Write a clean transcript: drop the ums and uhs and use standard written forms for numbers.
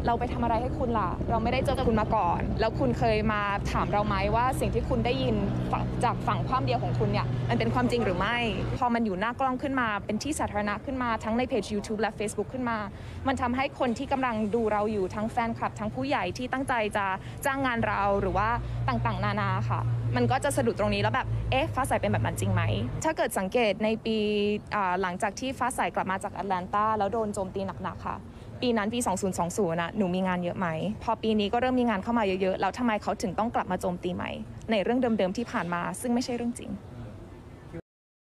เราไปทำอะไรให้คุณล่ะเราไม่ได้เจอกับคุณมาก่อนแล้วคุณเคยมาถามเราไหมว่าสิ่งที่คุณได้ยินจากฝั่งความเดียวของคุณเนี่ยมันเป็นความจริงหรือไม่พอมันอยู่หน้ากล้องขึ้นมาเป็นที่สาธารณะขึ้นมาทั้งในเพจ YouTube และ Facebook ขึ้นมามันทำให้คนที่กำลังดูเราอยู่ทั้งแฟนคลับทั้งผู้ใหญ่ที่ตั้งใจจะจ้างงานเราหรือว่าต่างๆนานาค่ะมันก็จะสะดุดตรงนี้แล้วแบบฟ้าใสเป็นแบบนั้นจริงไหมถ้าเกิดสังเกตในปีหลังจากที่ฟ้าใสกลับมาจากแอตแลนตาแล้วโดนโจมตีหนักๆค่ะปีนั้นปี2020นะหนูมีงานเยอะไหมพอปีนี้ก็เริ่มมีงานเข้ามาเยอะๆแล้วทำไมเขาถึงต้องกลับมาโจมตีใหม่ในเรื่องเดิมๆที่ผ่านมาซึ่งไม่ใช่เรื่องจริง